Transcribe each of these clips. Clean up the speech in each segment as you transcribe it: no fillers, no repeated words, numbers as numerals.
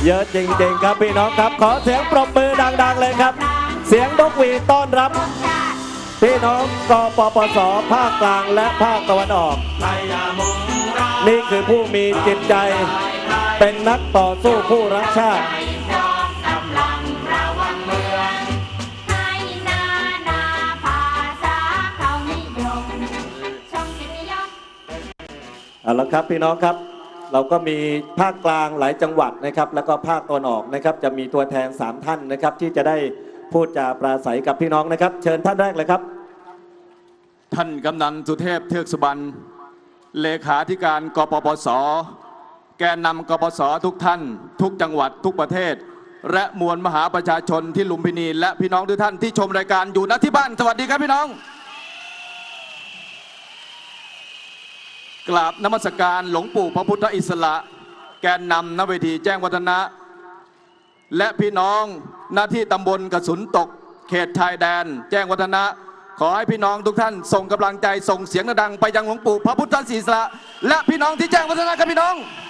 เยอะจริงๆครับพี่น้องครับขอเสียงปรบมือดังๆเลยครับเสียงนกหวีดต้อนรับพี่น้องกปปสภาคกลางและภาคตะวันออกนี่คือผู้มีจิตใจเป็นนักต่อสู้ผู้รักชาติเอาละครับพี่น้องครับเราก็มีภาคกลางหลายจังหวัดนะครับแล้วก็ภาคตะวันออกนะครับจะมีตัวแทน3ท่านนะครับที่จะได้พูดจาปราศัยกับพี่น้องนะครับเชิญท่านแรกเลยครับท่านกำนันสุเทพเทือกสุบรรณเลขาธิการกปปสแกนนำกปปสทุกท่านทุกจังหวัดทุกประเทศและมวลมหาประชาชนที่ลุมพินีและพี่น้องทุกท่านที่ชมรายการอยู่ณที่บ้านสวัสดีครับพี่น้องกราบนมัสการหลวงปู่พระพุทธอิสระแกนนำณเวทีแจ้งวัฒนะและพี่น้องหน้าที่ตำบลกระสุนตกเขตชายแดนแจ้งวัฒนะขอให้พี่น้องทุกท่านส่งกำลังใจส่งเสียงดังไปยังหลวงปู่พระพุทธอิสระและพี่น้องที่แจ้งวัฒนะครับพี่น้อง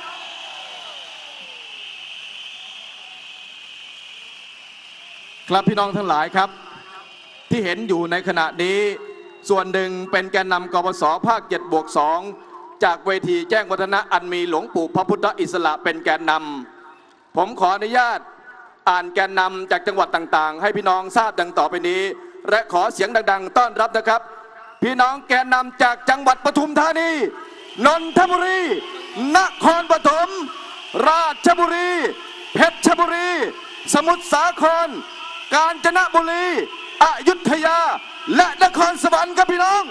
ครับพี่น้องทั้งหลายครับที่เห็นอยู่ในขณะนี้ส่วนหนึ่งเป็นแกนนำกปปสภาค7+2จากเวทีแจ้งวัฒนะอันมีหลวงปู่พระพุทธอิสระเป็นแกนนำผมขออนุญาตอ่านแกนนำจากจังหวัดต่างๆให้พี่น้องทราบดังต่อไปนี้และขอเสียงดังๆต้อนรับนะครับพี่น้องแกนนำจากจังหวัดปทุมธานีนนทบุรีนครปฐมราชบุรีเพชรบุรีสมุทรสาครกาญจนบุรีอยุธยาและนครสวรรค์ครับพี่น้อง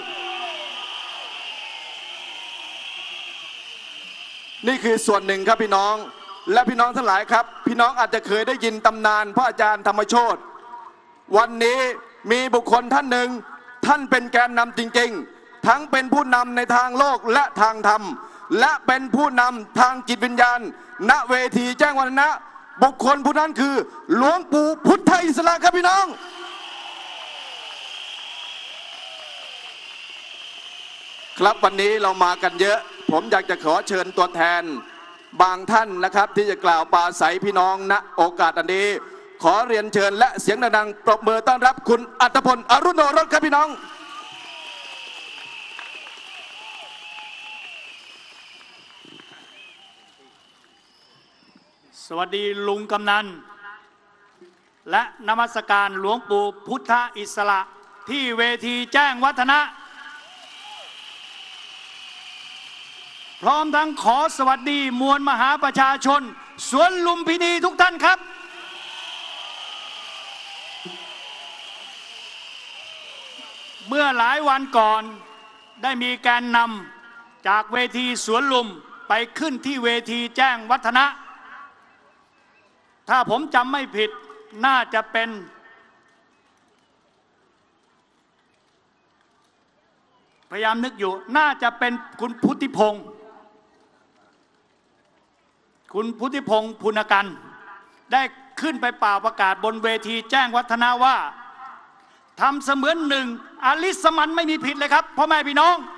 นี่คือส่วนหนึ่งครับพี่น้องและพี่น้องทั้งหลายครับพี่น้องอาจจะเคยได้ยินตำนานพระอาจารย์ธรรมโชติวันนี้มีบุคคลท่านหนึ่งท่านเป็นแกนนำจริงๆทั้งเป็นผู้นำในทางโลกและทางธรรมและเป็นผู้นำทางจิตวิญญาณณเวทีแจ้งวัฒนะบุคคลผู้นั้นคือหลวงปู่พุทธอิสระครับพี่น้องครับวันนี้เรามากันเยอะผมอยากจะขอเชิญตัวแทนบางท่านนะครับที่จะกล่าวปราศัยพี่น้องณโอกาสอันนี้ขอเรียนเชิญและเสียงดังๆปรบมือต้อนรับคุณอัตพลอรุณโอรสครับพี่น้องสวัสดีลุงกำนันและนมัสการหลวงปู่พุทธอิสระที่เวทีแจ้งวัฒนะพร้อมทั้งขอสวัสดีมวลมหาประชาชนสวนลุมพินีทุกท่านครับเมื่อหลายวันก่อนได้มีการนำจากเวทีสวนลุมไปขึ้นที่เวทีแจ้งวัฒนะถ้าผมจำไม่ผิดน่าจะเป็นพยายามนึกอยู่น่าจะเป็นคุณพุทธิพงศ์ปุณกันได้ขึ้นไปเป่าประกาศบนเวทีแจ้งวัฒนะว่าทำเสมือนหนึ่งอลิสมันไม่มีผิดเลยครับพ่อแม่พี่น้อง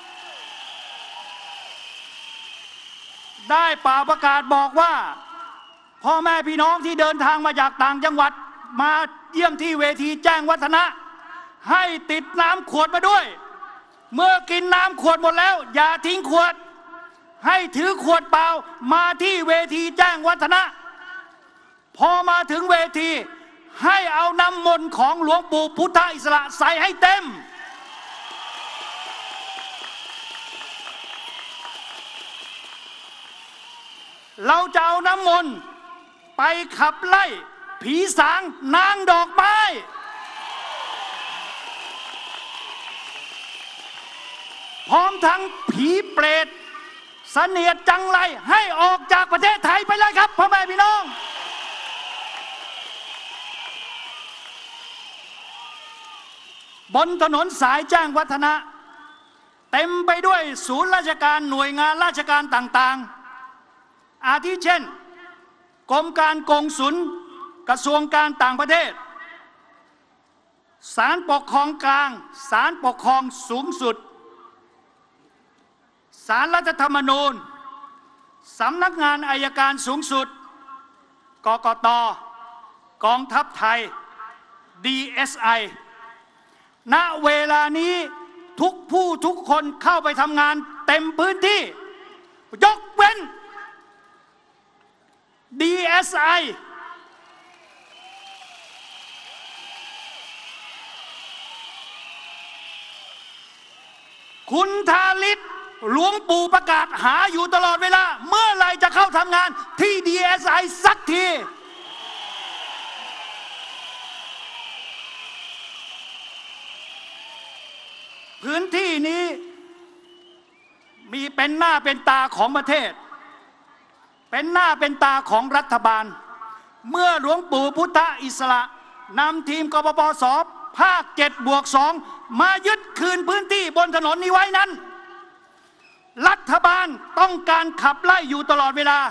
ได้เป่าประกาศบอกว่าพ่อแม่พี่น้องที่เดินทางมาจากต่างจังหวัดมาเยี่ยมที่เวทีแจ้งวัฒนะให้ติดน้ำขวดมาด้วยเมื่อกินน้ำขวดหมดแล้วอย่าทิ้งขวดให้ถือขวดเปล่ามาที่เวทีแจ้งวัฒนะพอมาถึงเวทีให้เอาน้ำมนต์ของหลวงปู่พุทธอิสระใส่ให้เต็มเราจะเอาน้ำมนต์ไปขับไล่ผีสางนางดอกไม้พร้อมทั้งผีเปรตเสนียดจังไรให้ออกจากประเทศไทยไปเลยครับพ่อแม่พี่น้องบนถนนสายแจ้งวัฒนะเต็มไปด้วยศูนย์ราชการหน่วยงานราชการต่างๆอาทิเช่นกรมการกงสุลกระทรวงการต่างประเทศศาลปกครองกลางศาลปกครองสูงสุดศาลรัฐธรรมนูญสำนักงานอัยการสูงสุดกกต.กองทัพไทย DSI ณเวลานี้ทุกผู้ทุกคนเข้าไปทำงานเต็มพื้นที่ยกเว้น DSI คุณธาริศหลวงปู่ประกาศหาอยู่ตลอดเวลาเมื่อไหร่จะเข้าทำงานที่ DSI สักทีพื้นที่นี้มีเป็นหน้าเป็นตาของประเทศเป็นหน้าเป็นตาของรัฐบาลเมื่อหลวงปู่พุทธอิสระนำทีมกปปส.ภาค 7+2 มายึดคืนพื้นที่บนถนนนี้ไว้นั้นรัฐบาลต้องการขับไล่อยู่ตลอดเวลา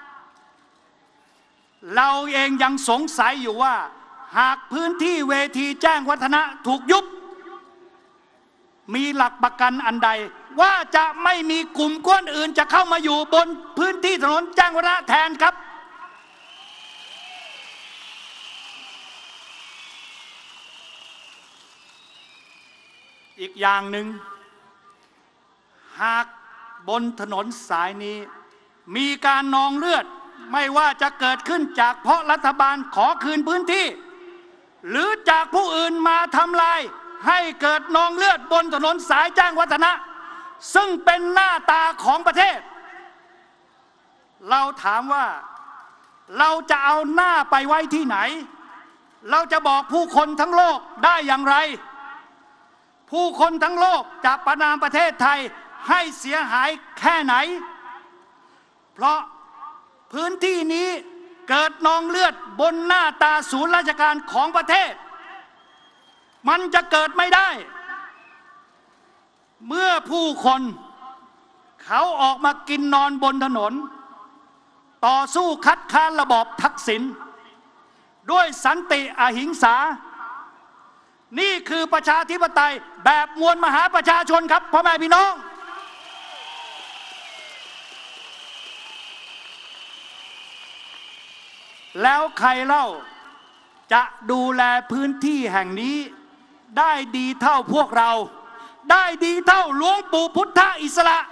เราเองยังสงสัยอยู่ว่าหากพื้นที่เวทีแจ้งวัฒนะถูกยุบมีหลักประกันอันใดว่าจะไม่มีกลุ่มกวนอื่นจะเข้ามาอยู่บนพื้นที่ถนนแจ้งวัฒนะแทนครับอีกอย่างหนึ่งหากบนถนนสายนี้มีการนองเลือดไม่ว่าจะเกิดขึ้นจากเพราะรัฐบาลขอคืนพื้นที่หรือจากผู้อื่นมาทำลายให้เกิดนองเลือดบนถนนสายแจ้งวัฒนะซึ่งเป็นหน้าตาของประเทศเราถามว่าเราจะเอาหน้าไปไว้ที่ไหนเราจะบอกผู้คนทั้งโลกได้อย่างไรผู้คนทั้งโลกจะประณามประเทศไทยให้เสียหายแค่ไหนเพราะพื้นที่นี้เกิดนองเลือดบนหน้าตาศูนย์ราชการของประเทศมันจะเกิดไม่ได้เมื่อผู้คนเขาออกมากินนอนบนถนนต่อสู้คัดค้านระบอบทักษิณด้วยสันติอหิงสานี่คือประชาธิปไตยแบบมวลมหาประชาชนครับพ่อแม่พี่น้องแล้วใครเล่าจะดูแลพื้นที่แห่งนี้ได้ดีเท่าพวกเราได้ดีเท่าหลวงปู่พุทธอิสระ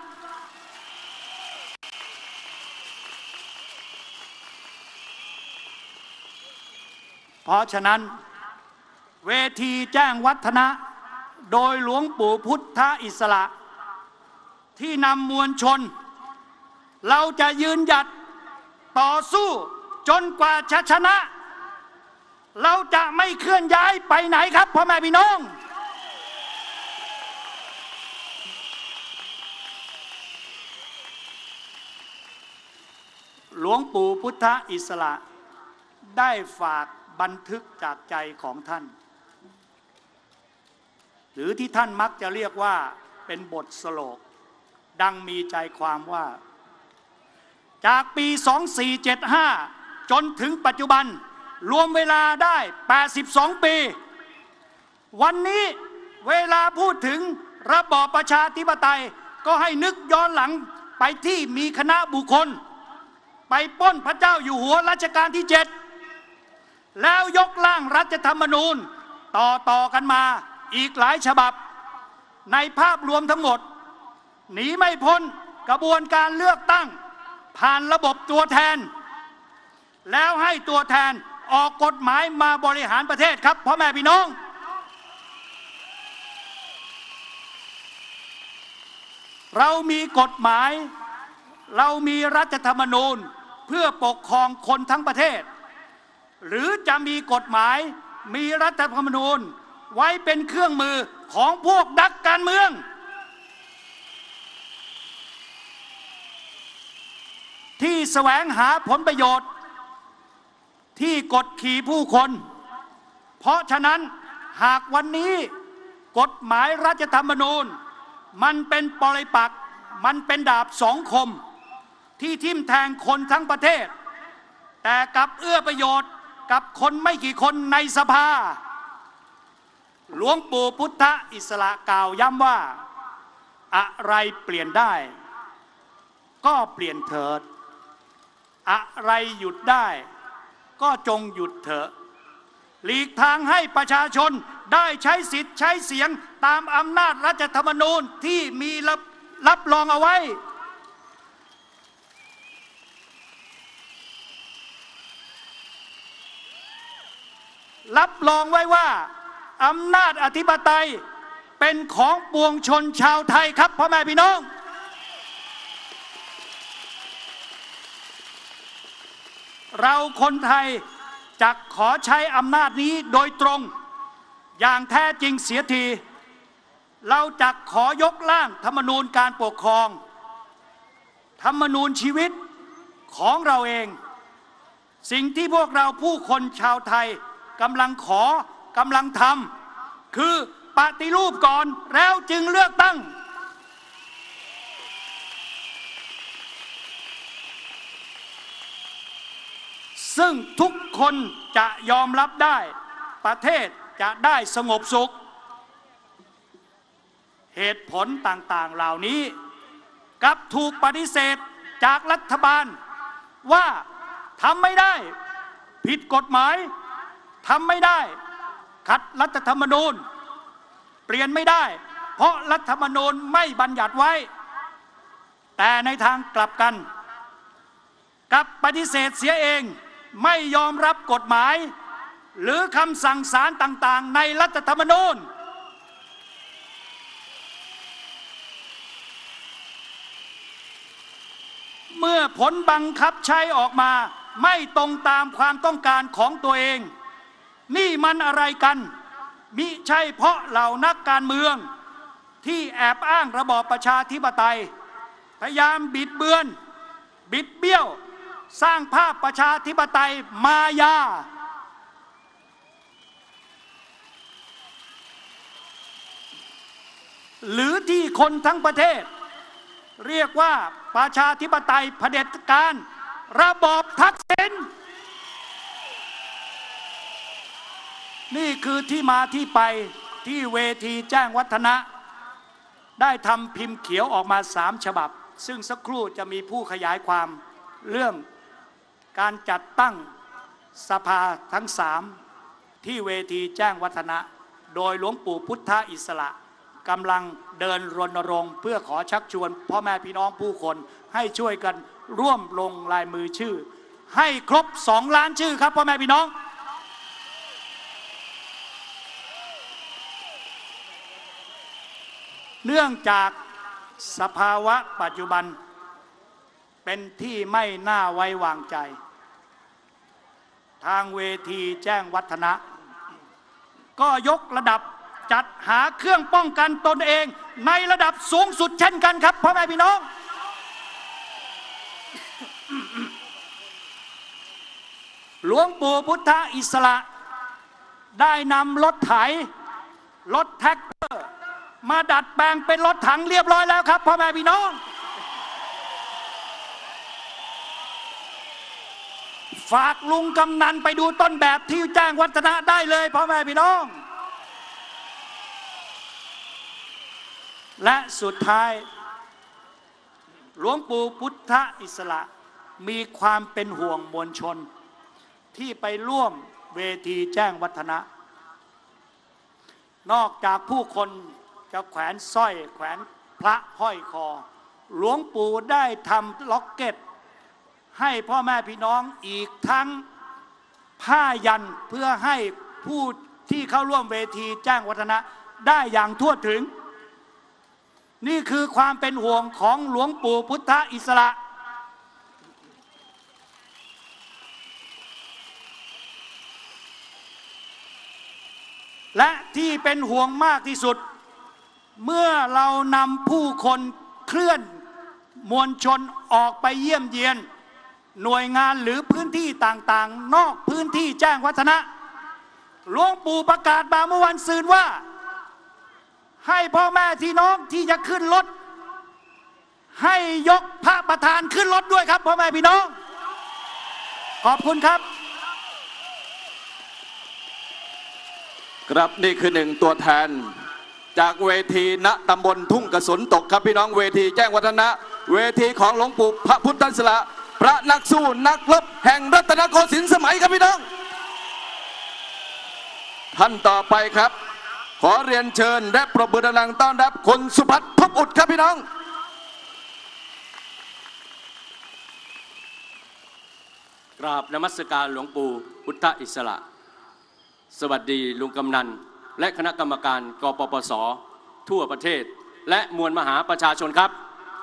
เพราะฉะนั้นเวทีแจ้งวัฒนะโดยหลวงปู่พุทธอิสระที่นำมวลชนเราจะยืนหยัดต่อสู้จนกว่าจะชนะเราจะไม่เคลื่อนย้ายไปไหนครับพ่อแม่พี่น้องหลวงปู่พุทธอิสระได้ฝากบันทึกจากใจของท่านหรือที่ท่านมักจะเรียกว่าเป็นบทสโลกดังมีใจความว่าจากปี 2475 จนถึงปัจจุบันรวมเวลาได้ 82 ปีวันนี้เวลาพูดถึงระบอบประชาธิปไตยก็ให้นึกย้อนหลังไปที่มีคณะบุคคลไปปล้นพระเจ้าอยู่หัวรัชกาลที่ 7แล้วยกร่างรัฐธรรมนูญต่อกันมาอีกหลายฉบับในภาพรวมทั้งหมดหนีไม่พ้นกระบวนการเลือกตั้งผ่านระบบตัวแทนแล้วให้ตัวแทนออกกฎหมายมาบริหารประเทศครับพ่อแม่พี่น้องเรามีกฎหมายเรามีรัฐธรรมนูญเพื่อปกครองคนทั้งประเทศหรือจะมีกฎหมายมีรัฐธรรมนูญไว้เป็นเครื่องมือของพวกนักการเมืองที่แสวงหาผลประโยชน์ที่กดขี่ผู้คนเพราะฉะนั้นหากวันนี้กฎหมายรัฐธรรมนูญมันเป็นปริปักษ์มันเป็นดาบสองคมที่ทิ่มแทงคนทั้งประเทศแต่กลับเอื้อประโยชน์กับคนไม่กี่คนในสภาหลวงปู่พุทธอิสระกล่าวย้ำว่าอะไรเปลี่ยนได้ก็เปลี่ยนเถิดอะไรหยุดได้ก็จงหยุดเถอะหลีกทางให้ประชาชนได้ใช้สิทธิ์ใช้เสียงตามอำนาจรัฐธรรมนูญที่มีรับรองเอาไว้รับรองไว้ว่าอำนาจอธิปไตยเป็นของปวงชนชาวไทยครับพ่อแม่พี่น้องเราคนไทยจะขอใช้อำนาจนี้โดยตรงอย่างแท้จริงเสียทีเราจะขอยกร่างธรรมนูญการปกครองธรรมนูญชีวิตของเราเองสิ่งที่พวกเราผู้คนชาวไทยกำลังทำคือปฏิรูปก่อนแล้วจึงเลือกตั้งซึ่งทุกคนจะยอมรับได้ประเทศจะได้สงบสุขเหตุผลต่างๆเหล่านี้กลับถูกปฏิเสธจากรัฐบาลว่าทำไม่ได้ผิดกฎหมายทำไม่ได้ขัดรัฐธรรมนูญเปลี่ยนไม่ได้เพราะรัฐธรรมนูญไม่บัญญัติไว้แต่ในทางกลับกันกลับปฏิเสธเสียเองไม่ยอมรับกฎหมายหรือคำสั่งศาลต่างๆในรัฐธรรมนูญเมื่อผลบังคับใช้ออกมาไม่ตรงตามความต้องการของตัวเองนี่มันอะไรกันมิใช่เพราะเหล่านักการเมืองที่แอบอ้างระบอบประชาธิปไตยพยายามบิดเบือนบิดเบี้ยวสร้างภาพประชาธิปไตยมายาหรือที่คนทั้งประเทศเรียกว่าประชาธิปไตยเผด็จการระบอบทักษิณนี่คือที่มาที่ไปที่เวทีแจ้งวัฒนะได้ทำพิมพ์เขียวออกมา3 ฉบับซึ่งสักครู่จะมีผู้ขยายความเรื่องการจัดตั้งสภาทั้ง3ที่เวทีแจ้งวัฒนะโดยหลวงปู่พุทธอิสระกำลังเดินรณรงค์เพื่อขอชักชวนพ่อแม่พี่น้องผู้คนให้ช่วยกันร่วมลงลายมือชื่อให้ครบ2 ล้านชื่อครับพ่อแม่พี่น้องเนื่องจากสภาวะปัจจุบันเป็นที่ไม่น่าไว้วางใจทางเวทีแจ้งวัฒนะก็ยกระดับจัดหาเครื่องป้องกันตนเองในระดับสูงสุดเช่นกันครับพ่อแม่พี่น้องหลวงปู่พุทธอิสระได้นำรถไถรถแท็กเตอร์มาดัดแปลงเป็นรถถังเรียบร้อยแล้วครับพ่อแม่พี่น้องฝากลุงกำนันไปดูต้นแบบที่แจ้งวัฒนะได้เลยพ่อแม่พี่น้องและสุดท้ายหลวงปู่พุทธอิสระมีความเป็นห่วงมวลชนที่ไปร่วมเวทีแจ้งวัฒนะนอกจากผู้คนจะแขวนสร้อยแขวนพระห้อยคอหลวงปู่ได้ทำล็อกเก็ตให้พ่อแม่พี่น้องอีกทั้งผ้ายันเพื่อให้ผู้ที่เข้าร่วมเวทีแจ้งวัฒนะได้อย่างทั่วถึงนี่คือความเป็นห่วงของหลวงปู่พุทธอิสระและที่เป็นห่วงมากที่สุดเมื่อเรานำผู้คนเคลื่อนมวลชนออกไปเยี่ยมเยียนหน่วยงานหรือพื้นที่ต่างๆนอกพื้นที่แจ้งวัฒนะหลวงปู่ประกาศมาเมื่อวันซืนว่าให้พ่อแม่พี่น้องที่จะขึ้นรถให้ยกพระประธานขึ้นรถด้วยครับพ่อแม่พี่น้องขอบคุณครับครับนี่คือ1 ตัวแทนจากเวทีณตำบลทุ่งกระสุนตกครับพี่น้องเวทีแจ้งวัฒนะเวทีของหลวงปู่พระพุทธอิสระพระนักสู้นักรบแห่งรัตนโกสินทร์สมัยครับพี่น้องท่านต่อไปครับขอเรียนเชิญและปรบมือดังๆต้อนรับคุณสุพัฒน์ ทบอุดครับพี่น้องกราบนมัสการหลวงปู่พุทธอิสระ สวัสดีลุงกำนันและคณะกรรมการกปปส.ทั่วประเทศและมวลมหาประชาชนครับ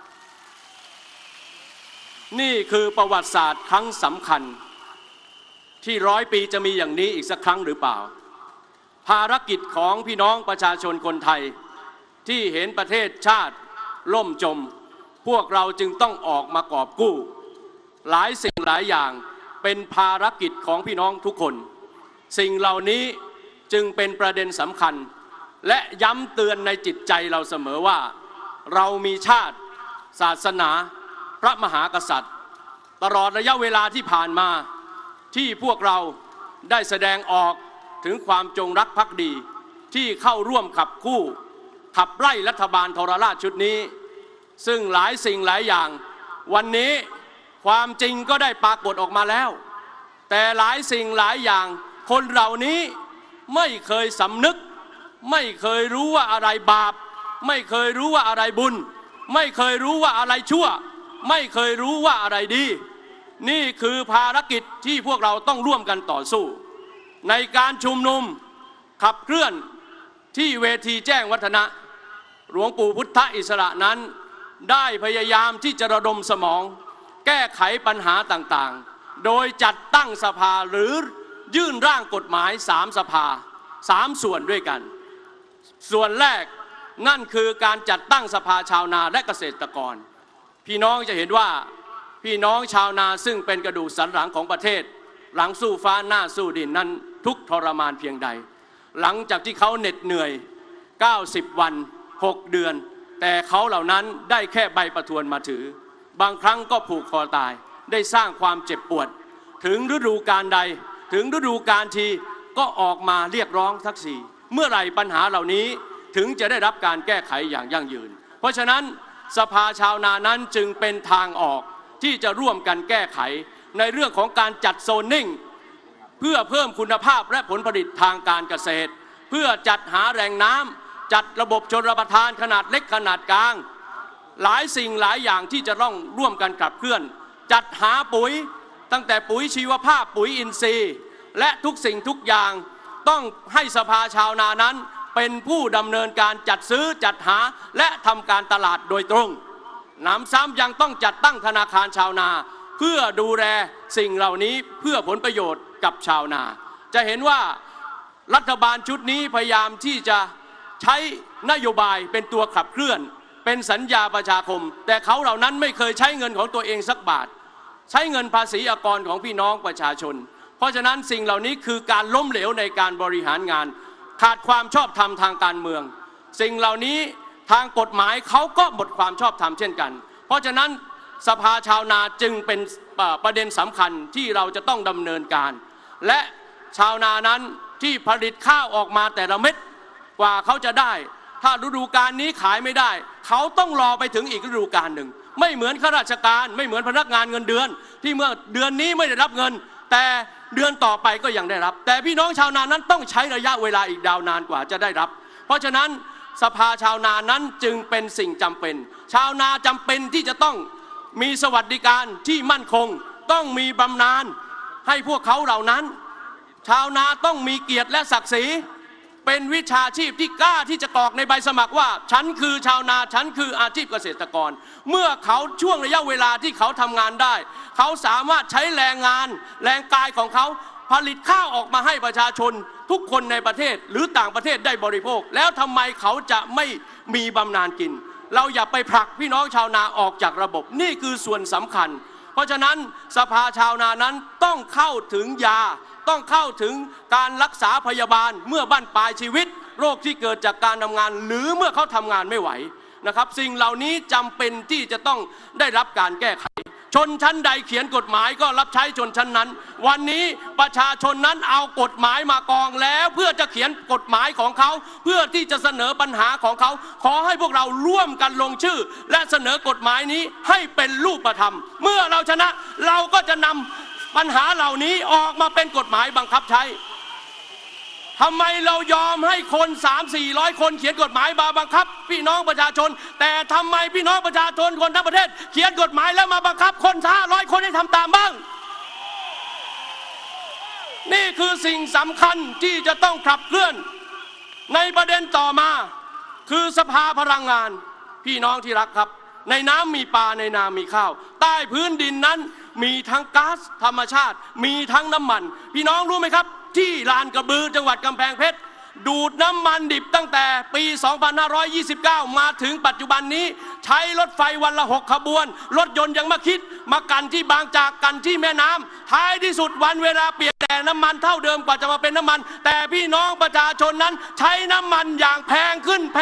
นี่คือประวัติศาสตร์ครั้งสำคัญที่100 ปีจะมีอย่างนี้อีกสักครั้งหรือเปล่าภารกิจของพี่น้องประชาชนคนไทยที่เห็นประเทศชาติล่มจมพวกเราจึงต้องออกมากอบกู้หลายสิ่งหลายอย่างเป็นภารกิจของพี่น้องทุกคนสิ่งเหล่านี้จึงเป็นประเด็นสำคัญและย้ำเตือนในจิตใจเราเสมอว่าเรามีชาติศาสนาพระมหากษัตริย์ตลอดระยะเวลาที่ผ่านมาที่พวกเราได้แสดงออกถึงความจงรักภักดีที่เข้าร่วมขับไล่รัฐบาลทรราชชุดนี้ซึ่งหลายสิ่งหลายอย่างวันนี้ความจริงก็ได้ปรากฏออกมาแล้วแต่หลายสิ่งหลายอย่างคนเหล่านี้ไม่เคยสำนึกไม่เคยรู้ว่าอะไรบาปไม่เคยรู้ว่าอะไรบุญไม่เคยรู้ว่าอะไรชั่วไม่เคยรู้ว่าอะไรดีนี่คือภารกิจที่พวกเราต้องร่วมกันต่อสู้ในการชุมนุมขับเคลื่อนที่เวทีแจ้งวัฒนะหลวงปู่พุทธอิสระนั้นได้พยายามที่จะระดมสมองแก้ไขปัญหาต่างๆโดยจัดตั้งสภาหรือยื่นร่างกฎหมาย3 สภา 3 ส่วนด้วยกันส่วนแรกนั่นคือการจัดตั้งสภาชาวนาและเกษตรกรพี่น้องจะเห็นว่าพี่น้องชาวนาซึ่งเป็นกระดูกสันหลังของประเทศหลังสู้ฟ้าหน้าสู้ดินนั้นทุกทรมานเพียงใดหลังจากที่เขาเหน็ดเหนื่อย90 วัน6 เดือนแต่เขาเหล่านั้นได้แค่ใบประทวนมาถือบางครั้งก็ผูกคอตายได้สร้างความเจ็บปวดถึงฤดูกาลใดถึงฤดูกาลทีก็ออกมาเรียกร้องทักษิณเมื่อไหร่ปัญหาเหล่านี้ถึงจะได้รับการแก้ไขอย่างยั่งยืนเพราะฉะนั้นสภาชาวนานั้นจึงเป็นทางออกที่จะร่วมกันแก้ไขในเรื่องของการจัดโซนนิ่งเพื่อเพิ่มคุณภาพและผลผลิตทางการเกษตรเพื่อจัดหาแหล่งน้ำจัดระบบชลประทานขนาดเล็กขนาดกลางหลายสิ่งหลายอย่างที่จะต้องร่วมกันขับเคลื่อนจัดหาปุ๋ยตั้งแต่ปุ๋ยชีวภาพปุ๋ยอินทรีย์และทุกสิ่งทุกอย่างต้องให้สภาชาวนานั้นเป็นผู้ดำเนินการจัดซื้อจัดหาและทำการตลาดโดยตรงหนำซ้ำยังต้องจัดตั้งธนาคารชาวนาเพื่อดูแลสิ่งเหล่านี้เพื่อผลประโยชน์กับชาวนาจะเห็นว่ารัฐบาลชุดนี้พยายามที่จะใช้นโยบายเป็นตัวขับเคลื่อนเป็นสัญญาประชาคมแต่เขาเหล่านั้นไม่เคยใช้เงินของตัวเองสักบาทใช้เงินภาษีอากรของพี่น้องประชาชนเพราะฉะนั้นสิ่งเหล่านี้คือการล้มเหลวในการบริหารงานขาดความชอบธรรมทางการเมืองสิ่งเหล่านี้ทางกฎหมายเขาก็หมดความชอบธรรมเช่นกันเพราะฉะนั้นสภาชาวนาจึงเป็นประเด็นสำคัญที่เราจะต้องดำเนินการและชาวนานั้นที่ผลิตข้าวออกมาแต่ละเม็ดกว่าเขาจะได้ถ้าฤดูกาลนี้ขายไม่ได้เขาต้องรอไปถึงอีกฤดูกาลหนึ่งไม่เหมือนข้าราชการไม่เหมือนพนักงานเงินเดือนที่เมื่อเดือนนี้ไม่ได้รับเงินแต่เดือนต่อไปก็ยังได้รับแต่พี่น้องชาวนานั้นต้องใช้ระยะเวลาอีกยาวนานกว่าจะได้รับเพราะฉะนั้นสภาชาวนานั้นจึงเป็นสิ่งจำเป็นชาวนาจำเป็นที่จะต้องมีสวัสดิการที่มั่นคงต้องมีบำนาญให้พวกเขาเหล่านั้นชาวนาต้องมีเกียรติและศักดิ์ศรีเป็นวิชาชีพที่กล้าที่จะกรอกในใบสมัครว่าฉันคือชาวนาฉันคืออาชีพเกษตรกรเมื่อเขาช่วงระยะเวลาที่เขาทำงานได้เขาสามารถใช้แรงงานแรงกายของเขาผลิตข้าวออกมาให้ประชาชนทุกคนในประเทศหรือต่างประเทศได้บริโภคแล้วทำไมเขาจะไม่มีบำนาญกินเราอย่าไปผลักพี่น้องชาวนาออกจากระบบนี่คือส่วนสำคัญเพราะฉะนั้นสภาชาวนานั้นต้องเข้าถึงยาต้องเข้าถึงการรักษาพยาบาลเมื่อบั้นปลายชีวิตโรคที่เกิดจากการทำงานหรือเมื่อเขาทำงานไม่ไหวนะครับสิ่งเหล่านี้จำเป็นที่จะต้องได้รับการแก้ไขชนชั้นใดเขียนกฎหมายก็รับใช้ชนชั้นนั้นวันนี้ประชาชนนั้นเอากฎหมายมากองแล้วเพื่อจะเขียนกฎหมายของเขาเพื่อที่จะเสนอปัญหาของเขาขอให้พวกเราร่วมกันลงชื่อและเสนอกฎหมายนี้ให้เป็นรูปธรรมเมื่อเราชนะเราก็จะนำปัญหาเหล่านี้ออกมาเป็นกฎหมายบังคับใช้ทำไมเรายอมให้คน300-400 คนเขียนกฎหมายมาบังคับพี่น้องประชาชนแต่ทำไมพี่น้องประชาชนคนทั้งประเทศเขียนกฎหมายแล้วมาบังคับคน500 คนให้ทำตามบ้างนี่คือสิ่งสำคัญที่จะต้องขับเคลื่อนในประเด็นต่อมาคือสภาพลังงานพี่น้องที่รักครับในน้ำมีปลาในนามีข้าวใต้พื้นดินนั้นมีทั้งก๊าซธรรมชาติมีทั้งน้ำมันพี่น้องรู้ไหมครับที่ลานกระบือจังหวัดกำแพงเพชรดูดน้ำมันดิบตั้งแต่ปี 2529 มาถึงปัจจุบันนี้ใช้รถไฟวันละ6 ขบวนรถยนต์ยังมาคิดมากันที่บางจากกันที่แม่น้ำท้ายที่สุดวันเวลาเปลี่ยนแต่น้ำมันเท่าเดิมกว่าจะมาเป็นน้ำมันแต่พี่น้องประชาชนนั้นใช้น้ำมันอย่างแพงขึ้น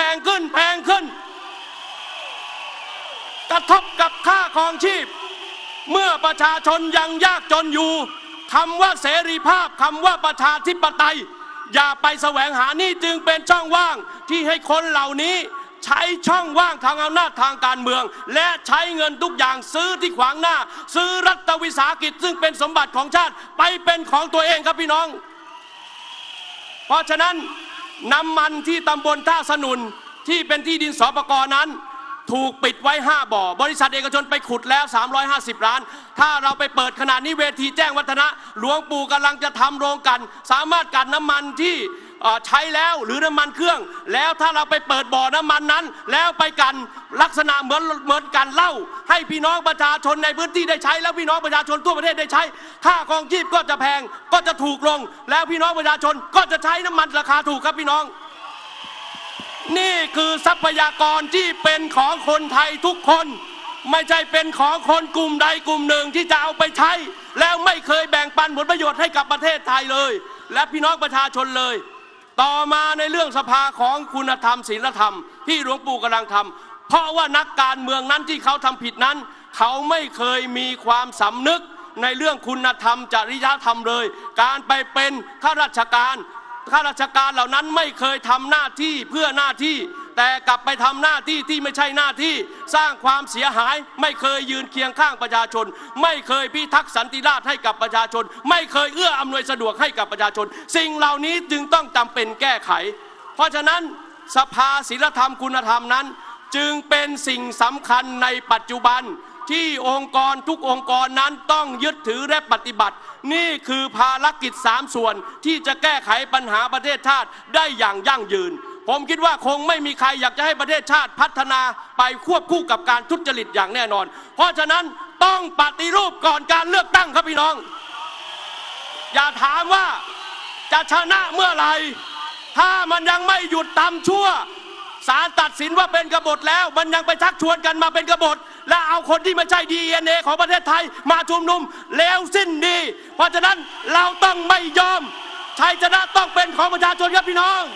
กระทบกับค่าครองชีพเมื่อประชาชนยังยากจนอยู่คำว่าเสรีภาพคำว่าประชาธิปไตยอย่าไปแสวงหานี่จึงเป็นช่องว่างที่ให้คนเหล่านี้ใช้ช่องว่างทางอำนาจทางการเมืองและใช้เงินทุกอย่างซื้อที่ขวางหน้าซื้อรัฐวิสาหกิจซึ่งเป็นสมบัติของชาติไปเป็นของตัวเองครับพี่น้องเพราะฉะนั้นน้ำมันที่ตำบลท่าสนุนที่เป็นที่ดินสปก.นั้นถูกปิดไว้5 บ่อบริษัทเอกชนไปขุดแล้ว350 ล้านถ้าเราไปเปิดขณะนี้เวทีแจ้งวัฒนะหลวงปู่กำลังจะทำโรงกลั่นสามารถกลั่นน้ำมันที่ใช้แล้วหรือน้ำมันเครื่องแล้วถ้าเราไปเปิดบ่อน้ำมันนั้นแล้วไปกันลักษณะเหมือนกันเหล้าให้พี่น้องประชาชนในพื้นที่ได้ใช้แล้วพี่น้องประชาชนทั่วประเทศได้ใช้ค่าครองชีพก็จะแพงก็จะถูกลงแล้วพี่น้องประชาชนก็จะใช้น้ำมันราคาถูกครับพี่น้องนี่คือทรัพยากรที่เป็นของคนไทยทุกคนไม่ใช่เป็นของคนกลุ่มใดกลุ่มหนึ่งที่จะเอาไปใช้แล้วไม่เคยแบ่งปันผลประโยชน์ให้กับประเทศไทยเลยและพี่น้องประชาชนเลยต่อมาในเรื่องสภาของคุณธรรมศีลธรรมที่หลวงปู่กำลังทำเพราะว่านักการเมืองนั้นที่เขาทำผิดนั้นเขาไม่เคยมีความสำนึกในเรื่องคุณธรรมจริยธรรมเลยการไปเป็นข้าราชการเหล่านั้นไม่เคยทำหน้าที่เพื่อหน้าที่แต่กลับไปทำหน้าที่ที่ไม่ใช่หน้าที่สร้างความเสียหายไม่เคยยืนเคียงข้างประชาชนไม่เคยพิทักษ์สันติราษฎร์ให้กับประชาชนไม่เคยเอื้ออำนวยสะดวกให้กับประชาชนสิ่งเหล่านี้จึงต้องจำเป็นแก้ไขเพราะฉะนั้นสภาศีลธรรมคุณธรรมนั้นจึงเป็นสิ่งสำคัญในปัจจุบันที่องค์กรทุกองค์กรนั้นต้องยึดถือและปฏิบัตินี่คือภารกิจ3 ส่วนที่จะแก้ไขปัญหาประเทศชาติได้อย่างยั่งยืนผมคิดว่าคงไม่มีใครอยากจะให้ประเทศชาติพัฒนาไปควบคู่กับการทุจริตอย่างแน่นอนเพราะฉะนั้นต้องปฏิรูปก่อนการเลือกตั้งครับพี่น้องอย่าถามว่าจะชนะเมื่อไหร่ถ้ามันยังไม่หยุดทำชั่วศาลตัดสินว่าเป็นกบฏแล้วมันยังไปชักชวนกันมาเป็นกบฏและเอาคนที่ไม่ใช่ DNA ของประเทศไทยมาชุมนุมแล้วสิ้นดีเพราะฉะนั้นเราต้องไม่ยอมชัยชนะต้องเป็นของประชาชนครับพี่น้อง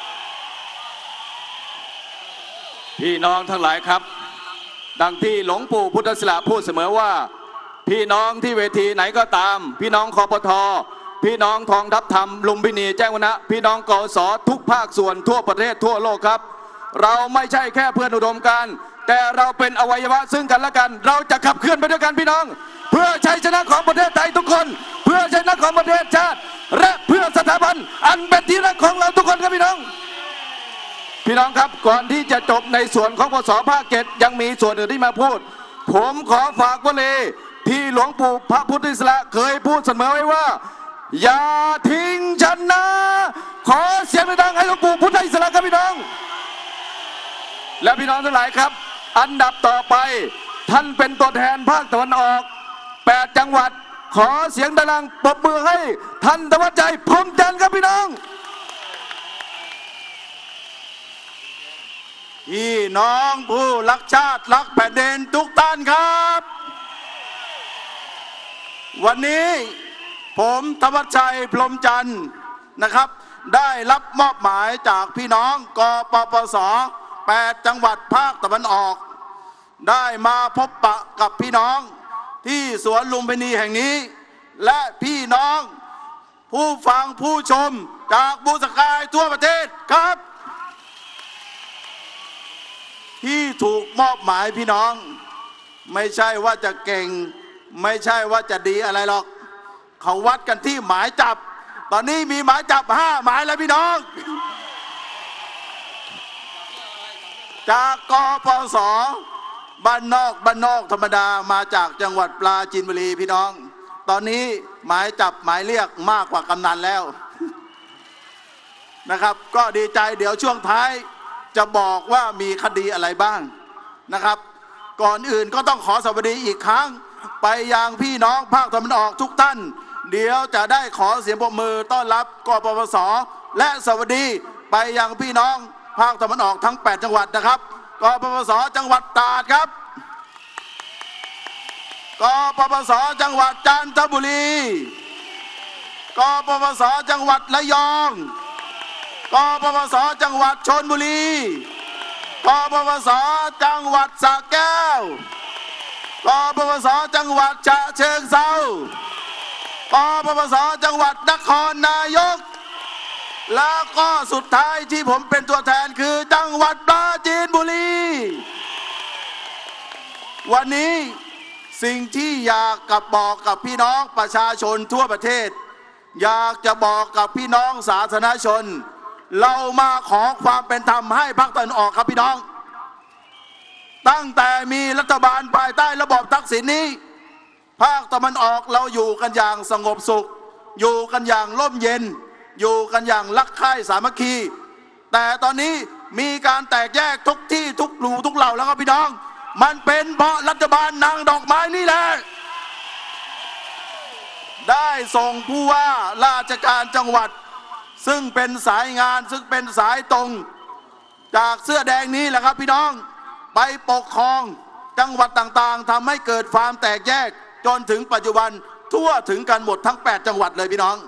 พี่น้องทั้งหลายครับดังที่หลวงปู่พุทธศิลาพูดเสมอว่าพี่น้องที่เวทีไหนก็ตามพี่น้องคปท.พี่น้องทองทัพธรรมลุมพินีแจ้งวัฒนะพี่น้องกส.ทุกภาคส่วนทั่วประเทศทั่วโลกครับเราไม่ใช่แค่เพื่อนอุดมการณ์แต่เราเป็นอวัยวะซึ่งกันและกันเราจะขับเคลื่อนไปด้วยกันพี่น้องเพื่อชัยชนะของประเทศไทยทุกคนเพื่อชัยชนะของประเทศชาติและเพื่อสถาบันอันเป็นที่รักของเราทุกคนครับพี่น้องครับก่อนที่จะจบในส่วนของปสภาค 7ยังมีส่วนอื่นที่มาพูดผมขอฝากวลีที่หลวงปู่พระพุทธอิสระเคยพูดเสมอไว้ว่าอย่าทิ้งฉันนะขอเสียงดังให้หลวงปู่พุทธอิสระครับพี่น้องและพี่น้องทั้งหลายครับอันดับต่อไปท่านเป็นตัวแทนภาคตะวันออก8 จังหวัดขอเสียงดังปรบมือให้ท่านธวัชชัยพรหมจันทร์ครับพี่น้องพี่น้องผู้รักชาติรักแผ่นดินทุกท่านครับวันนี้ผมธวัชชัยพรหมจันทร์นะครับได้รับมอบหมายจากพี่น้องกปปส8 จังหวัดภาคตะวันออกได้มาพบปะกับพี่น้องที่สวนลุมพินีแห่งนี้ และพี่น้องผู้ฟังผู้ชมจากบูสกายทั่วประเทศครับ ที่ถูกมอบหมายพี่น้องไม่ใช่ว่าจะเก่งไม่ใช่ว่าจะดีอะไรหรอกเขาวัดกันที่หมายจับตอนนี้มีหมายจับ5 หมายแล้วพี่น้องจากกปสบ้านนอกธรรมดามาจากจังหวัดปราจีนบุรีพี่น้องตอนนี้หมายจับหมายเรียกมากกว่ากำนันแล้วนะครับก็ดีใจเดี๋ยวช่วงท้ายจะบอกว่ามีคดีอะไรบ้างนะครับก่อนอื่นก็ต้องขอสวัสดีอีกครั้งไปยังพี่น้องภาคตะวันออกทุกท่านเดี๋ยวจะได้ขอเสียงปรบมือต้อนรับกปปสและสวัสดีไปยังพี่น้องภาคตะวันออกทั้ง8 จังหวัดนะครับกปปสจังหวัดตราดครับกปปสจังหวัดจันทบุรีกปปสจังหวัดระยองกปปสจังหวัดชลบุรีกปปสจังหวัดสระแก้วกปปสจังหวัดฉะเชิงเทรากปปสจังหวัดนครนายกแล้วก็สุดท้ายที่ผมเป็นตัวแทนคือจังหวัดปราจีนบุรีวันนี้สิ่งที่อยากบอกกับพี่น้องประชาชนทั่วประเทศอยากจะบอกกับพี่น้องสาธารณชนเรามาขอความเป็นธรรมให้ภาคตะวันออกครับพี่น้องตั้งแต่มีรัฐบาลภายใต้ระบอบทักษิณนี้ภาคตะวันออกเราอยู่กันอย่างสงบสุขอยู่กันอย่างร่มเย็นอยู่กันอย่างรักใคร่สามัคคีแต่ตอนนี้มีการแตกแยกทุกที่ทุกหลู่ทุกเหล่าแล้วครับพี่น้องมันเป็นเพราะรัฐบาลนางดอกไม้นี่แหละได้ส่งผู้ว่าราชการจังหวัดซึ่งเป็นสายงานซึ่งเป็นสายตรงจากเสื้อแดงนี้แหละครับพี่น้องไปปกครองจังหวัดต่างๆทำให้เกิดความแตกแยกจนถึงปัจจุบันทั่วถึงกันหมดทั้ง8 จังหวัดเลยพี่น้อง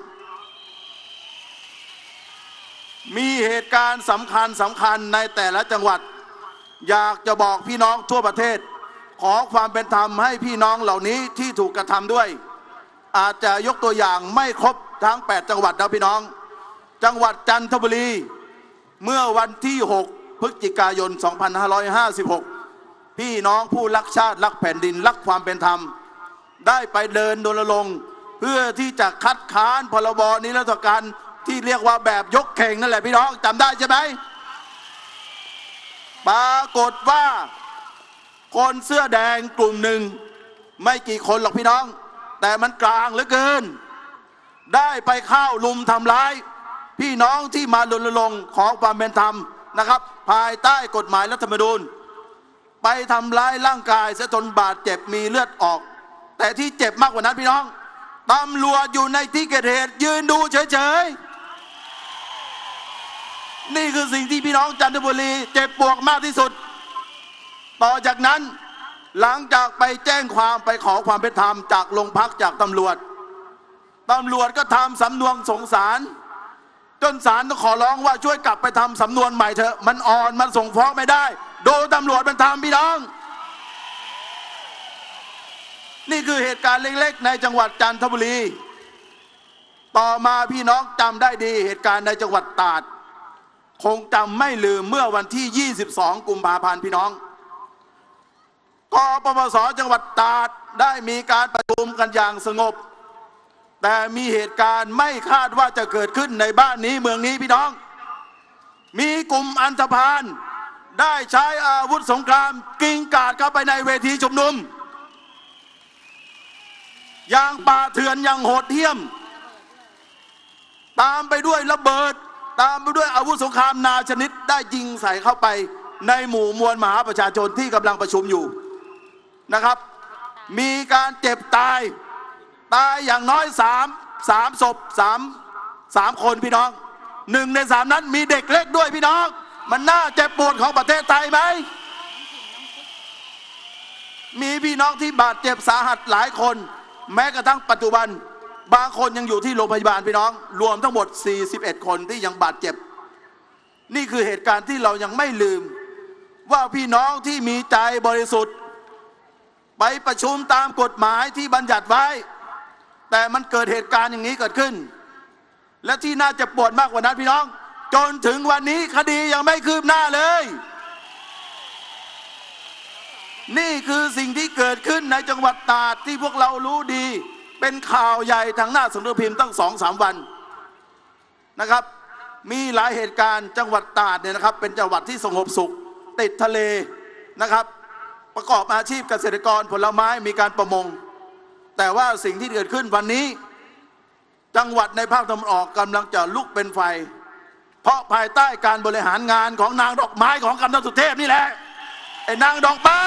มีเหตุการณ์สำคัญในแต่ละจังหวัดอยากจะบอกพี่น้องทั่วประเทศขอความเป็นธรรมให้พี่น้องเหล่านี้ที่ถูกกระทำด้วยอาจจะยกตัวอย่างไม่ครบทั้ง8 จังหวัดนะพี่น้องจังหวัดจันทบุรีเมื่อวันที่6 พฤศจิกายน 2556พี่น้องผู้รักชาติรักแผ่นดินรักความเป็นธรรมได้ไปเดินรณรงค์เพื่อที่จะคัดค้านพรบนิรโทษกรรมที่เรียกว่าแบบยกเข่งนั่นแหละพี่น้องจำได้ใช่ไหมปรากฏว่าคนเสื้อแดงกลุ่มหนึ่งไม่กี่คนหรอกพี่น้องแต่มันกลางเหลือเกินได้ไปเข้าลุมทำร้ายพี่น้องที่มารณรงค์ขอความเป็นธรรมนะครับภายใต้กฎหมายรัฐธรรมนูญไปทำร้ายร่างกายเสียจนบาดเจ็บมีเลือดออกแต่ที่เจ็บมากกว่านั้นพี่น้องตำรวจอยู่ในที่เกิดเหตุยืนดูเฉยๆนี่คือสิ่งที่พี่น้องจันทบุรีเจ็บปวดมากที่สุดต่อจากนั้นหลังจากไปแจ้งความไปขอความเป็นธรรมจากโรงพักจากตำรวจก็ทำสำนวนส่งศาลจนศาลต้องขอร้องว่าช่วยกลับไปทำสำนวนใหม่เถอะมันอ่อนมันส่งฟ้องไม่ได้ดูตำรวจมันทำพี่น้องนี่คือเหตุการณ์เล็กๆในจังหวัดจันทบุรีต่อมาพี่น้องจำได้ดีเหตุการณ์ในจังหวัดตราดคงจำไม่ลืมเมื่อวันที่ 22 กุมภาพันธ์พี่น้องกปปสจังหวัดตราดได้มีการประชุมกันอย่างสงบแต่มีเหตุการณ์ไม่คาดว่าจะเกิดขึ้นในบ้านนี้เมืองนี้พี่น้องมีกลุ่มอันธพาลได้ใช้อาวุธสงครามกิ้งก่าดเข้าไปในเวทีชุมนุมอย่างป่าเถื่อนอย่างโหดเหี้ยมตามไปด้วยระเบิดตามไปด้วยอาวุธสงครามนานาชนิดได้ยิงใส่เข้าไปในหมู่มวลมหาประชาชนที่กำลังประชุมอยู่นะครับมีการเจ็บตายอย่างน้อย3 ศพ3 คนพี่น้อง1 ใน 3นั้นมีเด็กเล็กด้วยพี่น้องมันน่าเจ็บปวดของประเทศไทยไหมมีพี่น้องที่บาดเจ็บสาหัสหลายคนแม้กระทั่งปัจจุบันบางคนยังอยู่ที่โรงพยาบาลพี่น้องรวมทั้งหมด41 คนที่ยังบาดเจ็บนี่คือเหตุการณ์ที่เรายังไม่ลืมว่าพี่น้องที่มีใจบริสุทธิ์ไปประชุมตามกฎหมายที่บัญญัติไว้ แต่มันเกิดเหตุการณ์อย่างนี้เกิดขึ้น และที่น่าจะปวดมากกว่านั้นพี่น้อง จนถึงวันนี้คดียังไม่คืบหน้าเลย นี่คือสิ่งที่เกิดขึ้นในจังหวัดตราดที่พวกเรารู้ดี เป็นข่าวใหญ่ทางหน้าหนังสือพิมพ์ตั้ง2-3 วันนะครับ มีหลายเหตุการณ์จังหวัดตราดเนี่ยนะครับเป็นจังหวัดที่สงบสุขติดทะเลนะครับประกอบอาชีพเกษตรกรผลไม้มีการประมงแต่ว่าสิ่งที่เกิดขึ้นวันนี้จังหวัดในภาคตะวันออกกำลังจะลุกเป็นไฟเพราะภายใต้การบริหารงานของนางดอกไม้ของกำนันสุเทพนี่แหละไอ้นางดอกไม้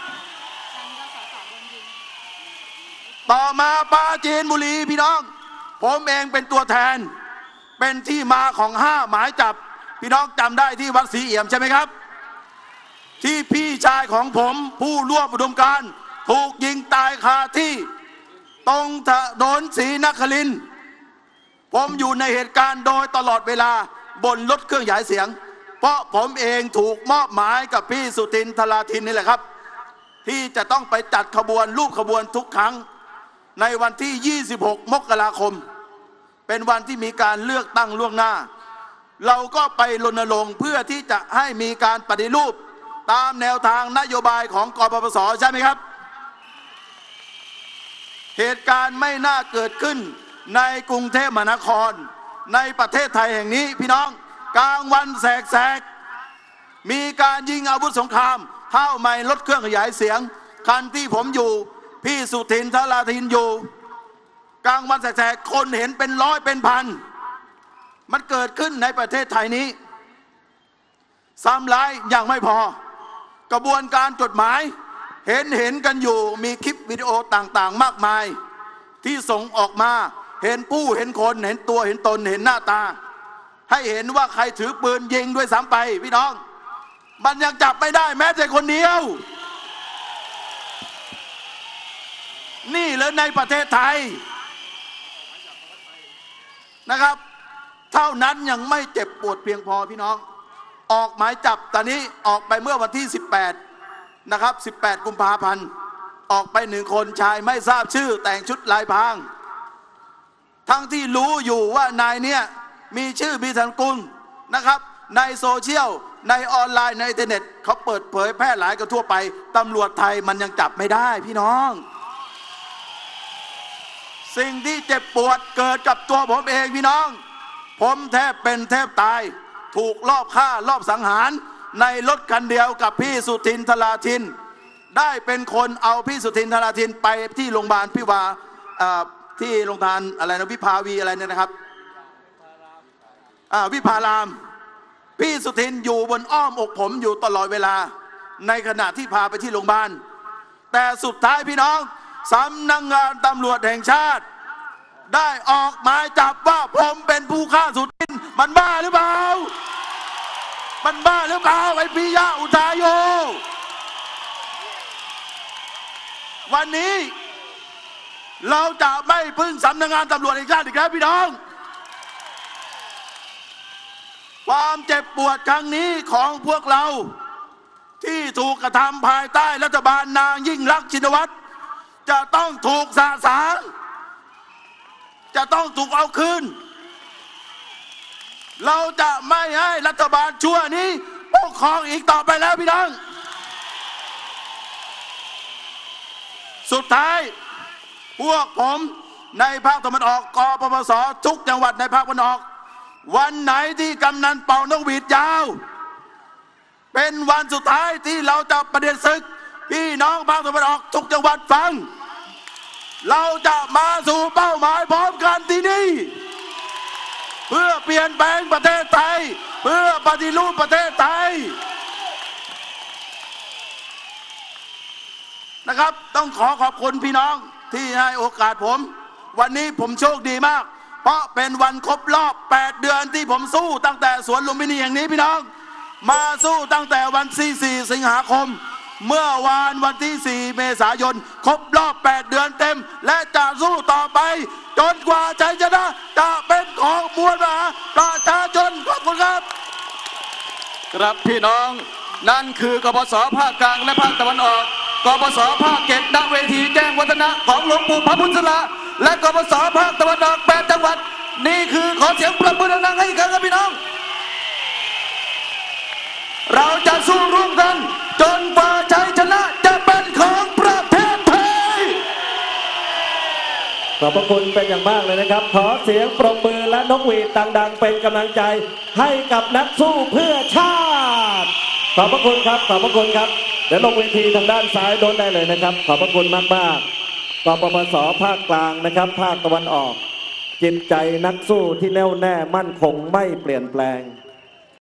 ต่อมาปราจีนบุรีพี่น้องผมเองเป็นตัวแทนเป็นที่มาของ5 หมายจับพี่น้องจำได้ที่วัดศรีเอี่ยมใช่ไหมครับที่พี่ชายของผมผู้ร่วมอุดมการณ์ถูกยิงตายคาที่ตรงถนนศรีนครินทร์ผมอยู่ในเหตุการณ์โดยตลอดเวลาบนรถเครื่องขยายเสียงเพราะผมเองถูกมอบหมายกับพี่สุทินทราทินนี่แหละครับที่จะต้องไปจัดขบวนรูปขบวนทุกครั้งในวันที่26 มกราคมเป็นวันที่มีการเลือกตั้งล่วงหน้าเราก็ไปรณรงค์เพื่อที่จะให้มีการปฏิรูปตามแนวทางนโยบายของกปปส.ใช่ไหมครับเหตุการณ์ไม่น่าเกิดขึ้นในกรุงเทพมหานครในประเทศไทยแห่งนี้พี่น้องกลางวันแสกๆมีการยิงอาวุธสงครามเข้ามาในรถเครื่องขยายเสียงคันที่ผมอยู่พี่สุทินทราทินอยู่กลางวันแสกๆคนเห็นเป็นร้อยเป็นพันมันเกิดขึ้นในประเทศไทยนี้ซ้ำร้ายยังไม่พอกระบวนการจดหมายเห็นกันอยู่มีคลิปวิดีโอต่างๆมากมายที่ส่งออกมาเห็นผู้เห็นคนเห็นตัวเห็นตนเห็นหน้าตาให้เห็นว่าใครถือปืนยิงด้วยซ้ำไปพี่น้องมันยังจับไม่ได้แม้แต่คนเดียวนี่เลยในประเทศไทยนะครับเท่านั้นยังไม่เจ็บปวดเพียงพอพี่น้องออกหมายจับตอนนี้ออกไปเมื่อวันที่18นะครับ18 กุมภาพันธ์ออกไป1 คนชายไม่ทราบชื่อแต่งชุดลายพรางทั้งที่รู้อยู่ว่านายเนี่ยมีชื่อมีนามสกุลนะครับในโซเชียลในออนไลน์ในอินเทอร์เน็ตเขาเปิดเผยแพร่หลายกันทั่วไปตำรวจไทยมันยังจับไม่ได้พี่น้องสิ่งที่เจ็บปวดเกิดกับตัวผมเองพี่น้องผมแทบเป็นแทบตายถูกลอบฆ่าลอบสังหารในรถคันเดียวกับพี่สุทินทราทินได้เป็นคนเอาพี่สุทินทราทินไปที่โรงพยาบาลพิวาที่โรงพยาบาลอะไรนะวิภาวีอะไรเนี่ยนะครับวิภารามพี่สุทินอยู่บนอ้อมอกผมอยู่ตลอดเวลาในขณะที่พาไปที่โรงพยาบาลแต่สุดท้ายพี่น้องสำนักงานตำรวจแห่งชาติได้ออกหมายจับว่าผมเป็นผู้ฆ่าสุทินมันบ้าหรือเปล่ามันบ้าหรือเปล่าไอ้ปิยะอุทาโยวันนี้เราจะไม่พึ่งสำนักงานตำรวจแห่งชาติอีกแล้วพี่น้องความเจ็บปวดครั้งนี้ของพวกเราที่ถูกกระทำภายใต้รัฐบาลนางยิ่งลักษณ์ชินวัตรจะต้องถูกสะสางจะต้องถูกเอาคืนเราจะไม่ให้รัฐบาลชั่วนี้ปกครองอีกต่อไปแล้วพี่น้องสุดท้ายพวกผมในภาคตะวันออกกปปส.ทุกจังหวัดในภาคตะวันออกวันไหนที่กำนันเป่านกหวีดยาวเป็นวันสุดท้ายที่เราจะประเด็นศึกพี่น้องภาคตะวันออกทุกจังหวัดฟังเราจะมาสู่เป้าหมายพร้อมกันที่นี่เพื่อเปลี่ยนแปลงประเทศไทยเพื่อปฏิรูปประเทศไทยนะครับต้องขอบคุณพี่น้องที่ให้โอกาสผมวันนี้ผมโชคดีมากเพราะเป็นวันครบรอบ8 เดือนที่ผมสู้ตั้งแต่สวนลุมพินีแห่งนี้พี่น้องมาสู้ตั้งแต่วันที่4 สิงหาคมเมื่อวันที่4 เมษายนครบรอบ8 เดือนเต็มและจะสู้ต่อไปจนกว่าชัยชนะจะเป็นของมวลมหาประชาชนขอบคุณครับครับพี่น้องนั่นคือกปปส.ภาคกลางและภาคตะวันออกกปปส.ภาค 7 ณ เวปู่พระพุทธละและกปสภาคตะวันออก8จังหวัดนี่คือขอเสียงปรบมือดังๆให้อีกครั้งครับพี่น้องเราจะสู้ร่วมกันจนกว่าชัยชนะจะเป็นของประเทศไทยขอบพระคุณเป็นอย่างมากเลยนะครับขอเสียงปรบมือและนกหวีดดังๆเป็นกำลังใจให้กับนักสู้เพื่อชาติขอบพระคุณครับขอบพระคุณครับเดี๋ยวลงเวทีทางด้านซ้ายโดนได้เลยนะครับขอบพระคุณมากๆกปปสภาคกลางนะครับภาคตะวันออกจิตใจนักสู้ที่แน่วแน่มั่นคงไม่เปลี่ยนแปลง